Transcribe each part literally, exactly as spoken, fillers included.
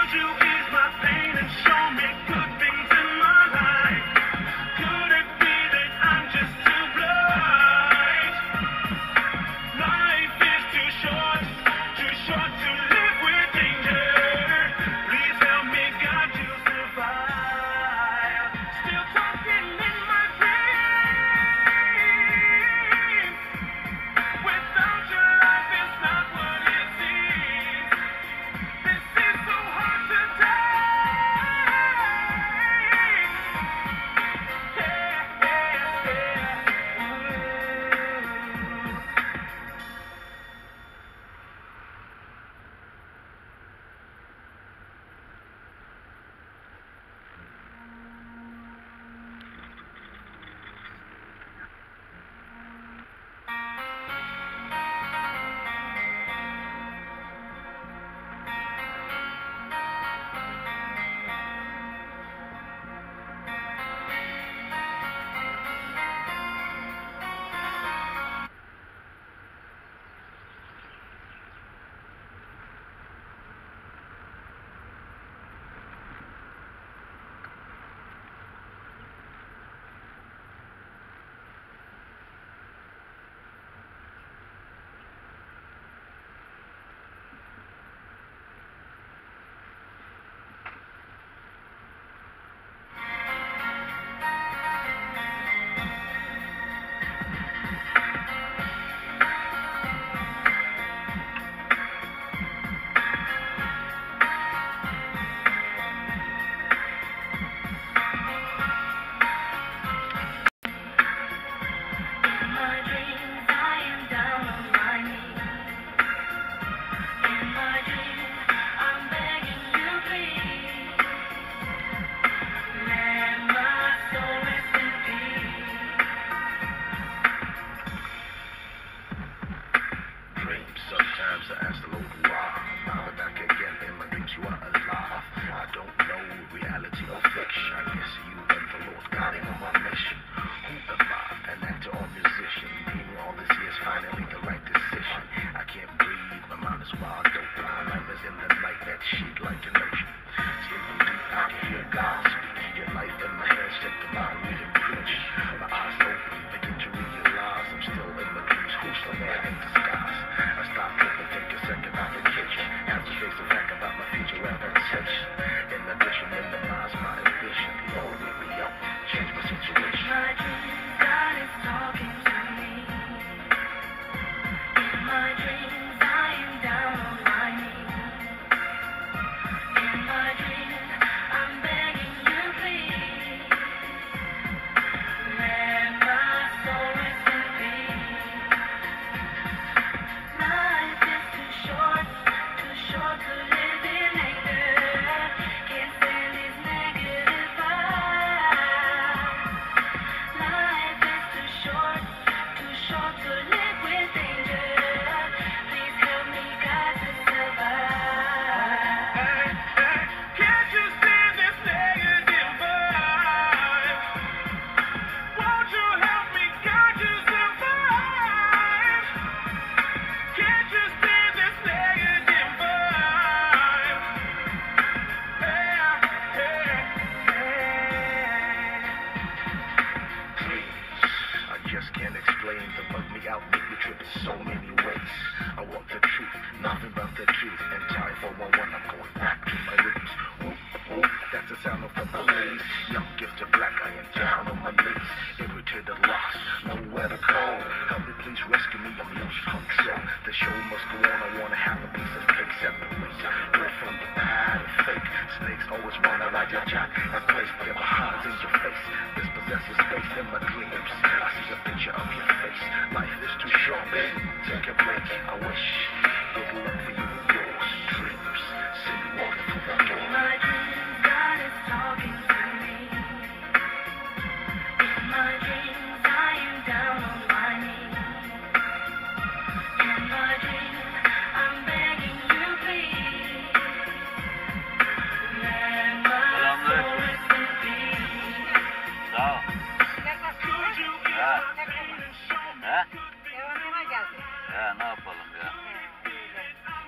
Ya ne yapalım ya.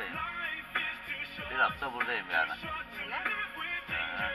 buradayım. Bir hafta buradayım yani. Öyle. Aha.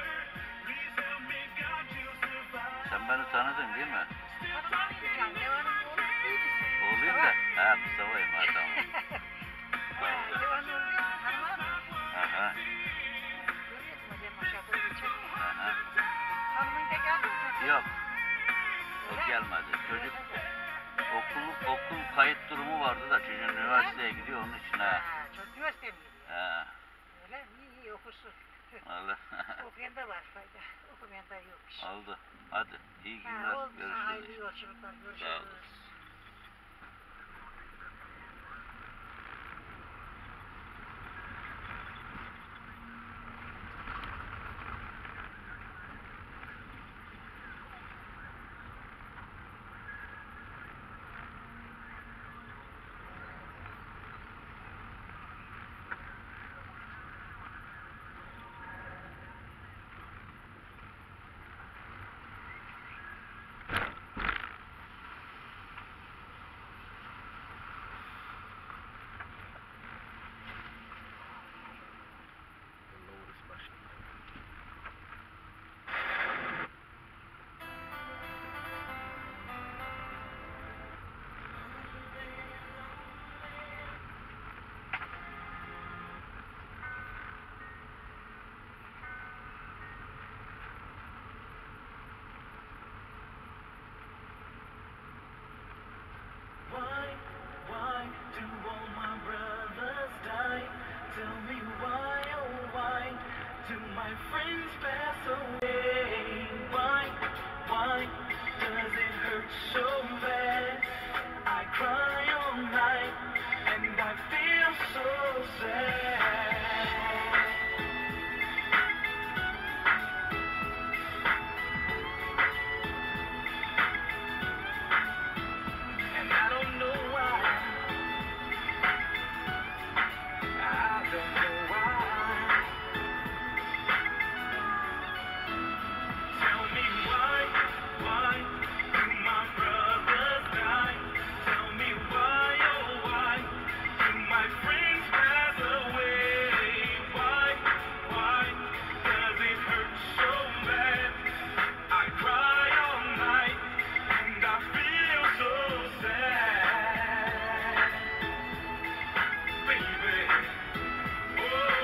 Sen beni tanıdın değil mi? Tanımayacağım. Ne varım oğlum değil misin? Oğluyum da. Ha Mustafa'yım ha tamam. Ne varım oğlum değil misin? Tanımam mı? Aha. Görüyorsun hocam aşağıda geçer. Aha. Hanımın da geldi mi? Yok. O gelmedi. Çocuk okul okul kayıt durumu vardı da çocuğun üniversiteye gidiyor onun için ha. Ha, çocuk üniversiteye mi gidiyor? Ha. Öyle mi? İyi iyi okursun. Vallahi. Okuyan da var fayda. Okumayan da yokmuş. Oldu. Hadi. İyi Ha, günler. oldu. Hayırlı Görüşürüz. yolculuklar. Sağ olun. Görüşürüz. Why, why do all my brothers die? Tell me why, oh why do my friends pass away? Why, why does it hurt so bad? I cry all night and I feel so sad. And I don't know why. I don't know why. Tell me why, why do my brothers die? Tell me why, oh why do my friends pass away? Why, why does it hurt so bad? I cry all night and I feel so sad, baby. Oh,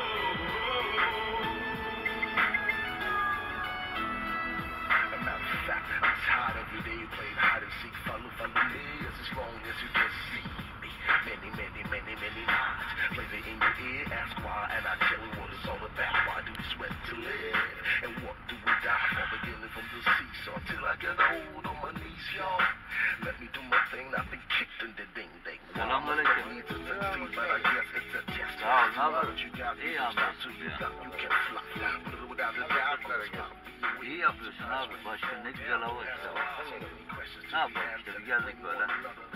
as a matter of fact, I'm tired every day playing hide and seek. Follow, follow me as long as you can see me. Many, many, many, many nights. Flavor in your ear, ask why, and I tell you what it's all about. Why do we sweat to live? And what do we die for? Beginning from the seesaw till I get old on my knees, y'all. Let me do my thing, I've been kicked in the ding ding. Selamünaleyküm. Need to succeed, but I guess it's a test. Sağ ol, ne haber? You got İyi me, anlarsın you ya. got, you can fly. Put it without a doubt, I'm İyi yapıyorsun abi. Başka ne güzel hava işte bak. Ne yapalım işte bir geldik böyle.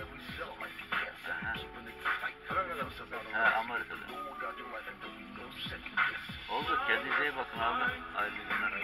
Aha. Ha Amerika'da. Oldu. Kendinize iyi bakın abi. Hayırlı günler.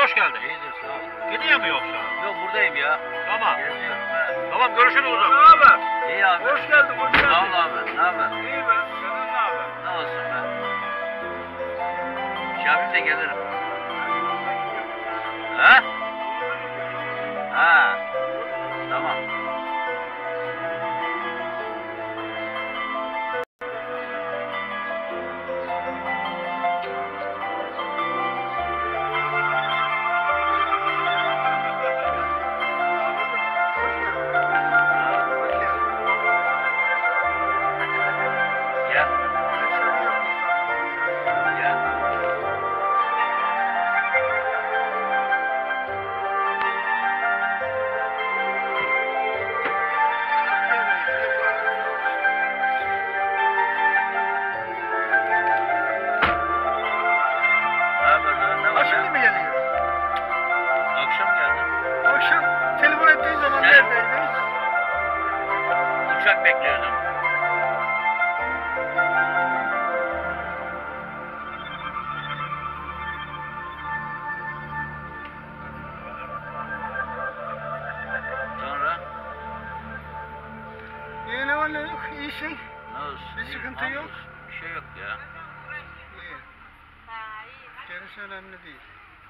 hoş geldin. İyidir sağ ol. Gidiyor mu yoksa? Yok buradayım ya. Tamam. Geziyorum he. Tamam görüşürüz o zaman. Ne haber? İyi abi. Hoş geldin, hoş geldin. Sağ ol abi. Ne haber? İyi ben. Senin ne haber? Ne olsun be. Şabim de gelirim. Ha? Ha. Tamam. Gel. Gel. Ne haber lan? Ne var Ha şimdi ya? mi geliyor? Akşam geldim. Akşam telefon ettiğin zaman Ne? neredeydin? Uçak bekliyordum. Sonra İyi ne var ne yok? İyisin. ne olsun? Bir İyi, sıkıntı yok. hamdolsun. Bir şey yok ya. İyi. Gerisi önemli değil.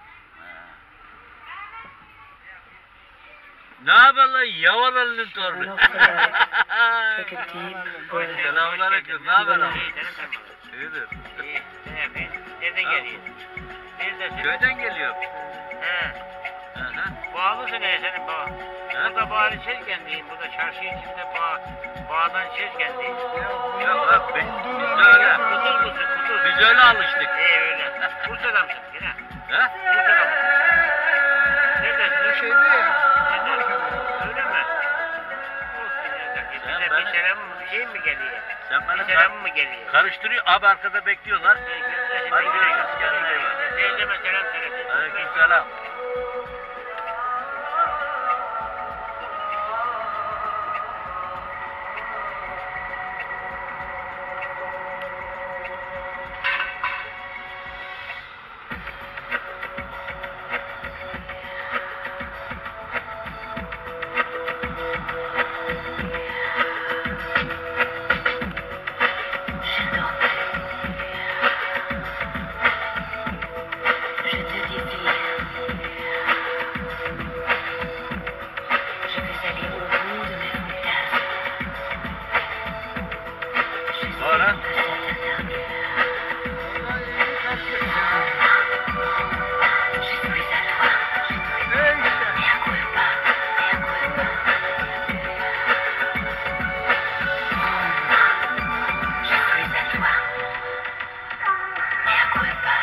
Ne haber lan Yavaralının torunu? Take a deep breath. Selamünaleyküm. Ne haber abi? İyi, canım benim. İyidir. İyi, ne yapayım? Nereden Ha. geliyorsun? Neredesin? Köyden geliyor. He. Hı hı. Bağlısın ya senin bağ. Burada bağlı Çezgen'deyim. Burada çarşı içinde bağ. Bağdan Çezgen'deyim. Yok bak biz, biz de öyle. Kudur musun? Kudur. Biz öyle alıştık. İyi öyle. Bursa'da mısın yine? He? Bursa'da mısın? Neredesin? Bu şeydi ya. Amerika'da. Öyle mi? Olsun ya. Sen Bize beni- bir selam mı? Bir şey mi geliyor? Sen beni Bir selam kar- mı geliyor? karıştırıyor. Abi arkada bekliyorlar. Hadi görüşürüz, kendine iyi bak. Teyzeme selam söyle. Aleykümselam. Je te défie. Je veux aller au bout de mes fantasmes. Je sais Voilà. que c'est un Vallahi iyi kalktın. Je suis à toi. Ne işte? Mea culpa. Mea culpa. Je suis à toi. Mea culpa.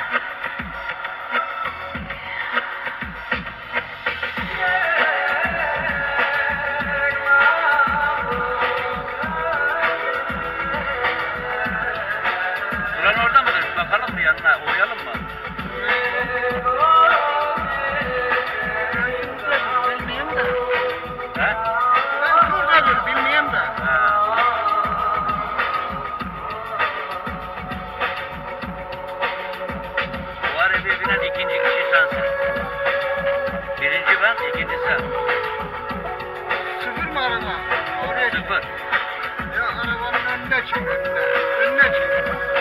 Duran orada mıdır? Bakalım mı yanına? Uyalım mı? Bilmiyorum da. He? Ben şuradadır bilmiyorum da. Ha. Bu arabaya binen ikinci kişi sensin. Birinci ben, ikinci sen. Sıfır mı araba? Oraya çık. Sıfır. Ya arabanın önüne çık önüne. Önüne çık.